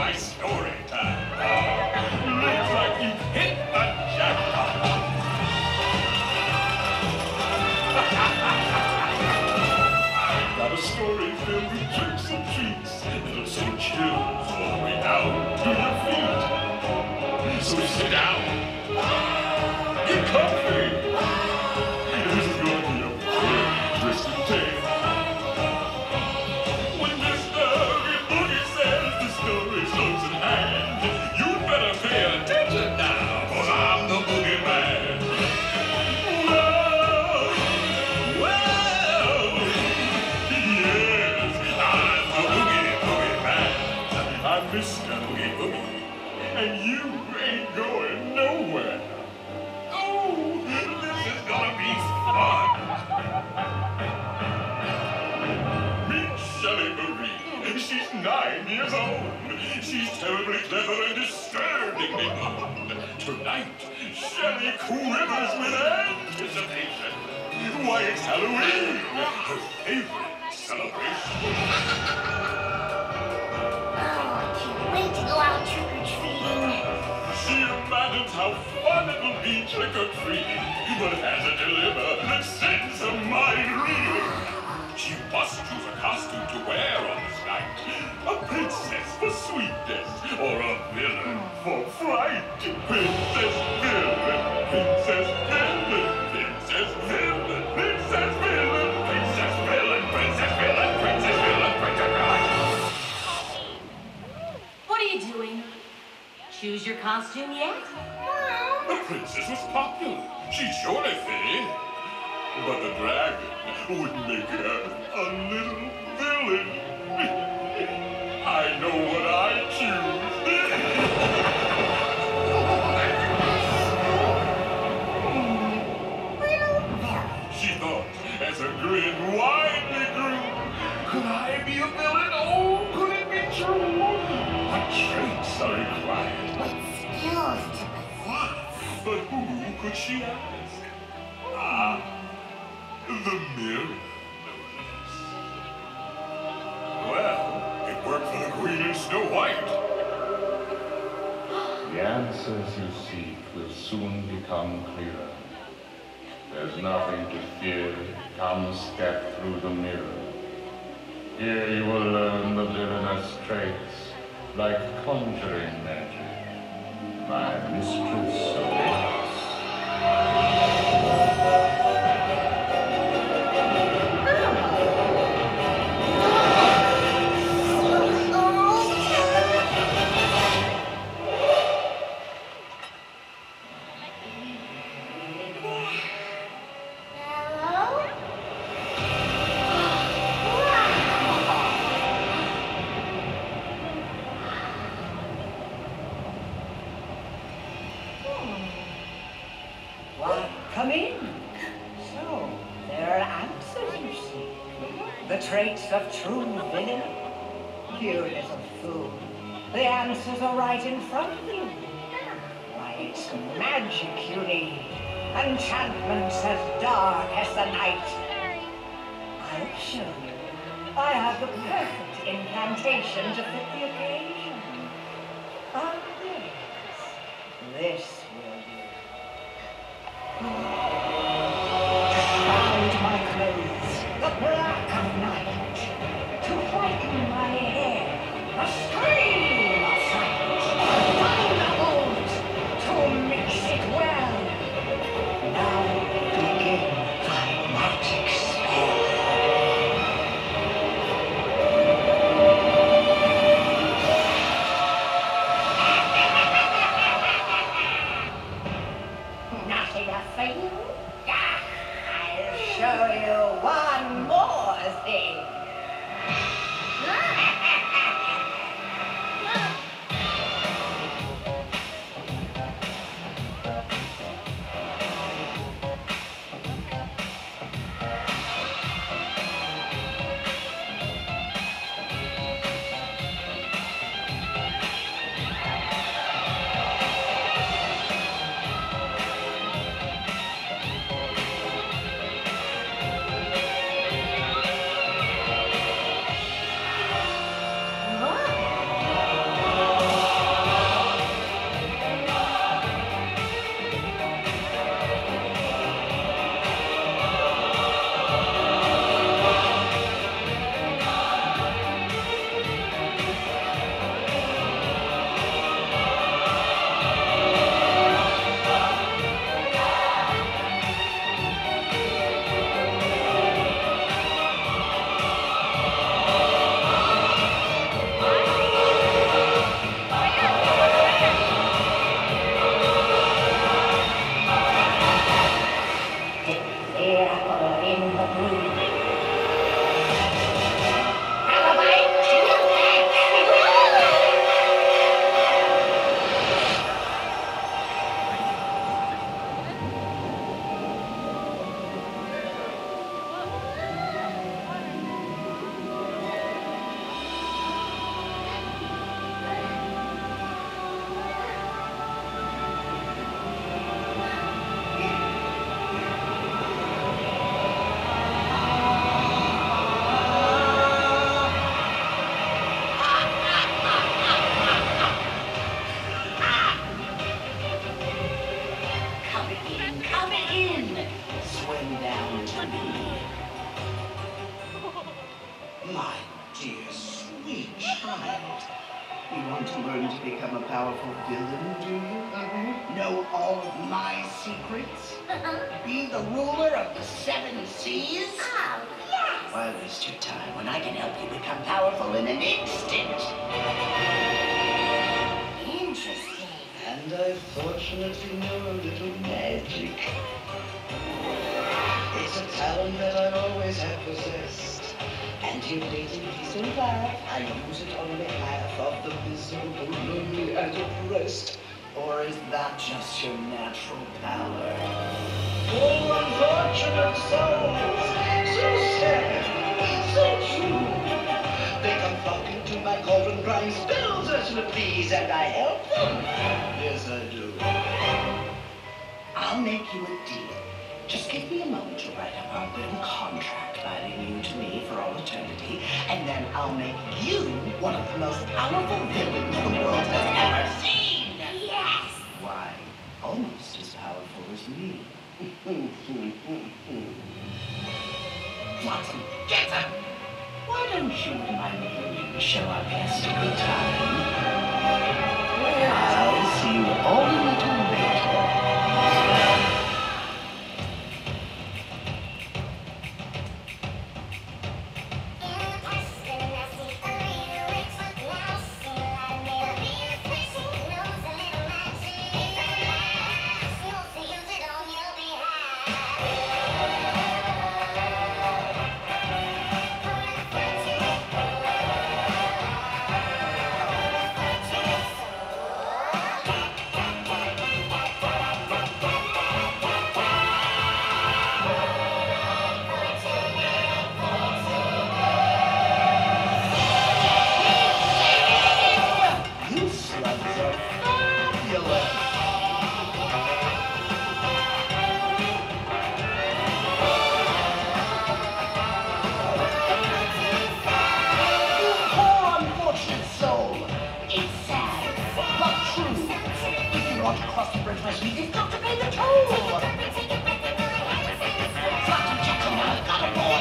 my story time. Looks like you hit the jackpot. I've got a story filled with tricks and treats that'll send chills all the way down to your feet. So sit down. Get comfy. This is going to be a very twisted tale. When Mr. Oogie Boogie says the story's close at hand, you'd better pay attention now, 'cause I'm the boogeyman. Whoa, whoa, yes, I'm the Oogie Boogie Man. I'm Mr. Oogie Boogie, and you ain't going nowhere. Oh, this is gonna be fun. Meet Shelley Marie. She's 9 years old. She's terribly clever and disturbingly bold. Tonight, Shelley quivers with anticipation. Why, it's Halloween, her favorite celebration. Oh, I can't wait to go out trick-or-treating. She imagines how fun it'll be trick-or-treating, but has a dilemma that sends her mind reeling. She must choose a costume to wear on this night. A princess for sweetness, or a villain for fright. Princess Villain, Princess Villain, Princess Villain, Princess Villain, Princess Villain, Princess Villain, Princess Villain, Princess Villain. What are you doing? Choose your costume yet? The princess was popular. She'd surely fit in. But the dragon would make her a little villain. I know what I choose. She thought as her grin widely grew. Could I be a villain? Oh, could it be true? What traits are required? What skills to possess? But who could she ask? Ah, the mirror, no less. Well, it worked for the Queen in Snow White. The answers you seek will soon become clearer. There's nothing to fear. Come step through the mirror. Here you will learn the villainous traits, like conjuring magic. My mistress awaits. Come in. So, there are answers, you see. The traits of true villain. You little fool. The answers are right in front of you. Why, it's magic you need. Enchantments as dark as the night. I'll show you. I have the perfect incantation to fit the occasion. Ah, yes. This will do. Shroud my clothes, the black of night, to whiten my hair, a scream of fright, thunderbolt, to mix it well. Now begin thy magic spell. What? You want to learn to become a powerful villain, do you? Know all of my secrets? Be the ruler of the 7 seas? Oh, yes! Why waste your time when I can help you become powerful in an instant? Interesting. And I fortunately know a little magic. It's a talent that I always have possessed. Anti-dating peace and laugh. I use it on behalf of the miserable, lonely, and oppressed. Or is that just your natural power? Oh, unfortunate souls! So sad, so true. They come flocking to my cauldron, crying spells as to please, and I help them. Yes, I do. I'll make you a deal. Just give me a moment to write up our little contract binding you to me for all eternity, and then I'll make you one of the most powerful villains the world has ever seen! Yes! Why, almost as powerful as me. Flotsam, Jetsam! Why don't you and my minion show our guest a good time? I'll see you all a little later. You've got to pay the toll! Flotsam, Jetsam, I've got a boy!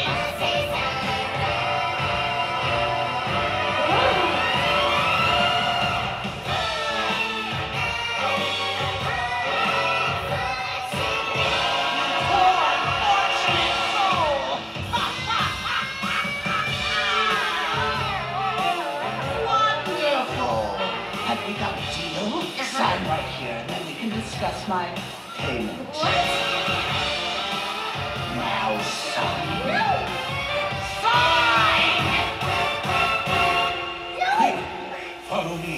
Wonderful! Have we got a deal? Sign right here, and then we can discuss my payment. What? Now sign. No! Sign! No! Follow me.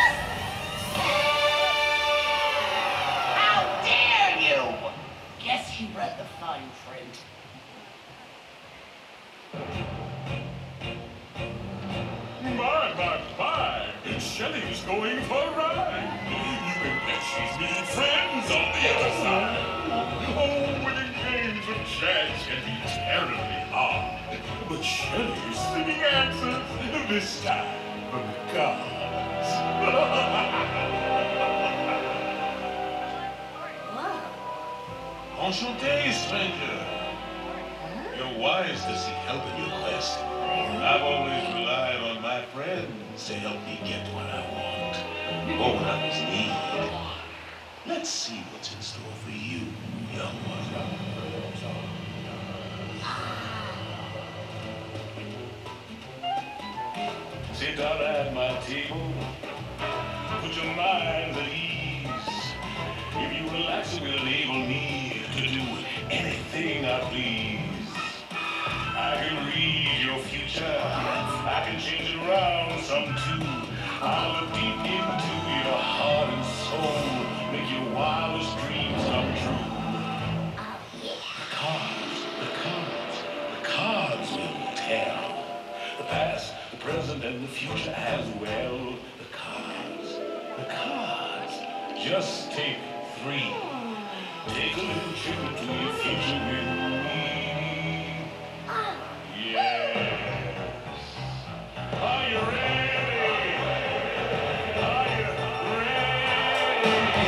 How dare you! Guess you read the fine print. My. Shelley's going for a ride. You can bet she's meeting friends on the other side. Oh, winning games of chance can be terribly hard. But Shelley's singing answers, this time from the gods. Enchanté, stranger. You're wise to seek help in your quest. I've always relied on my friends to help me get what I want, or what others need. Let's see what's in store for you, young one. Sit down at my table, put your minds at ease. If you relax, it will enable me to do anything I please. I can read your future, I can change it around some too. I'll look deep into your heart and soul, make your wildest dreams come true. The cards will tell. The past, the present, and the future as well. The cards. Just take 3. Take a little trip into your future with me. Yes. Are you ready? Are you ready?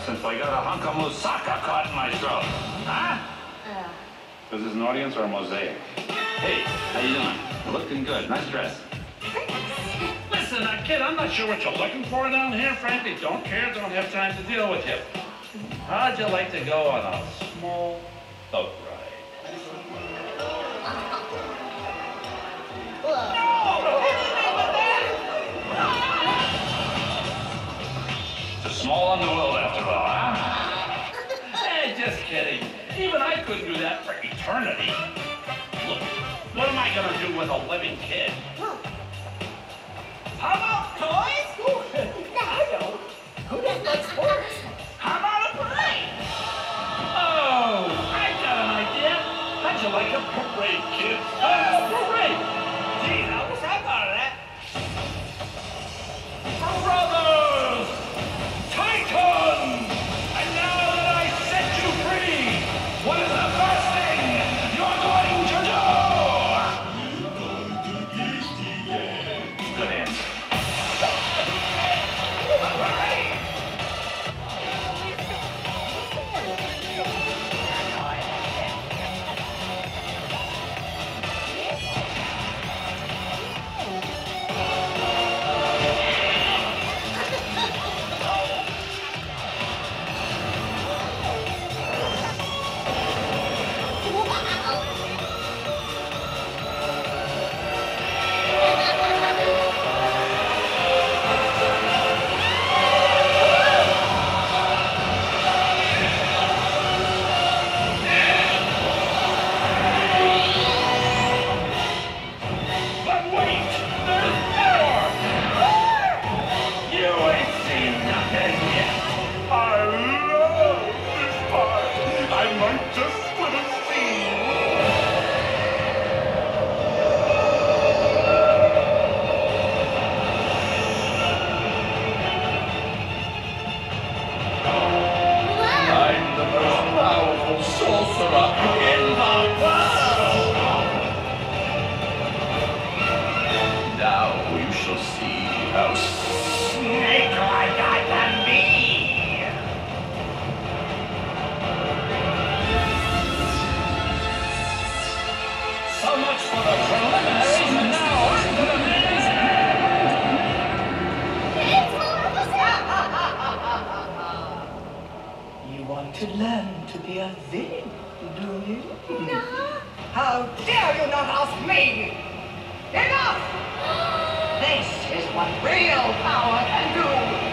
since I got a hunk of moussaka caught in my throat. Huh? This is an audience or a mosaic? Hey, how you doing? Looking good. Nice dress. Listen, kid, I'm not sure what you're looking for down here. Frankly, don't care. Don't have time to deal with you. How'd you like to go on a small boat ride? It's a small underworld after all, huh? Hey, just kidding. Even I couldn't do that for eternity. Look, what am I gonna do with a living kid? How about toys? I know. Who doesn't like sports? How about a parade? Oh, I got an idea. How'd you like a parade, kid? Parade! Gee, now what's that out of that? Brothers! Titans! And now that I set you free, what is the first thing you're going to do? You're going to Disneyland. Good answer. To learn to be a villain, do you? No. How dare you not ask me? Enough! This is what real power can do.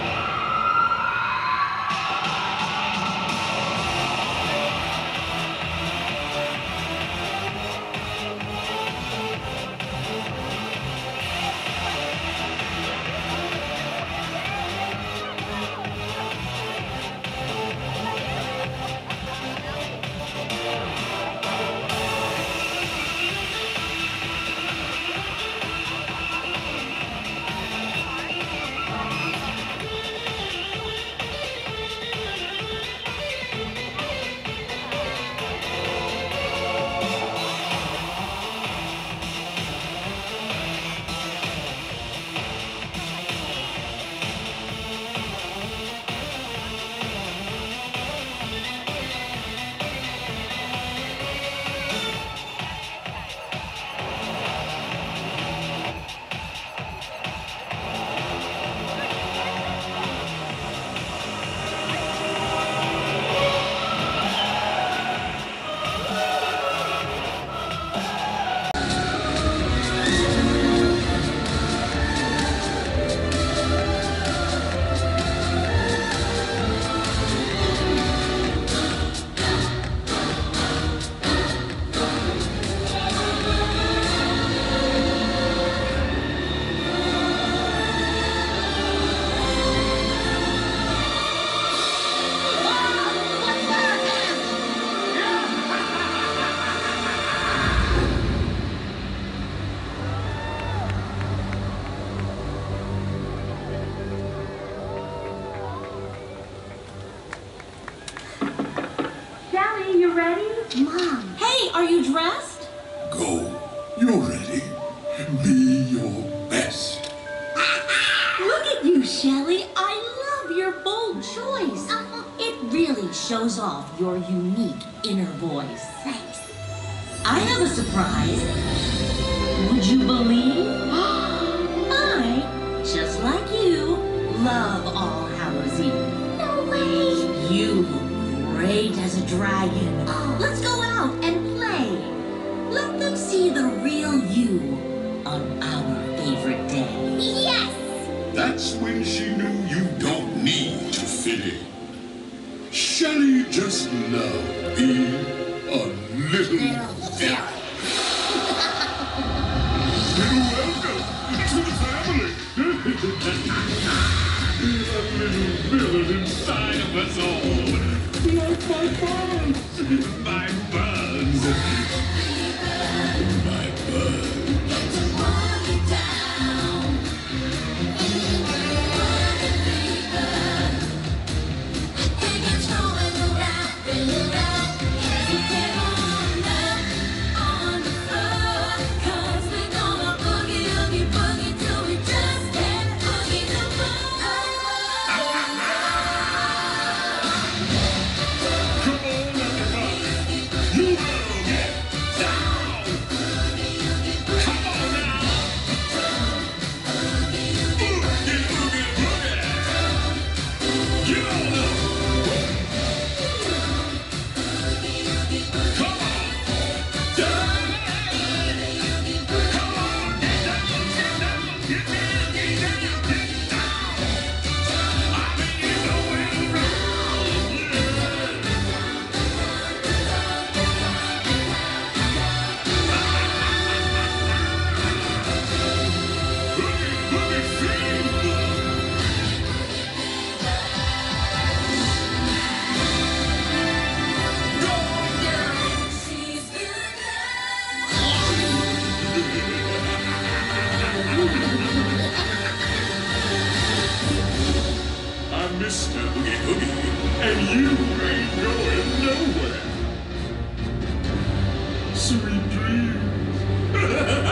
Are you dressed? Go. You're ready. Be your best. Look at you, Shelley. I love your bold choice. It shows off your unique inner voice. Thanks. I have a surprise. Would you believe? I, just like you, love All Hallows Eve. No way. You look great as a dragon. Let's go out and play. Let them see the real you on our favorite day. Yes. That's when she knew you don't need to fit in. Shelley just loved being a little villain. Welcome to the family. A little villain inside of us all. Like my buzz. My buzz. My buzz. Mr. Oogie Boogie, and you ain't going nowhere. Sweet dreams.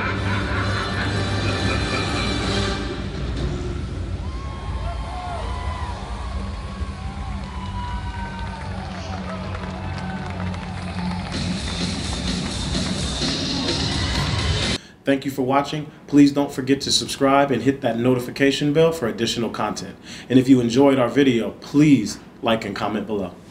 Thank you for watching. Please don't forget to subscribe and hit that notification bell for additional content. And if you enjoyed our video, please like and comment below.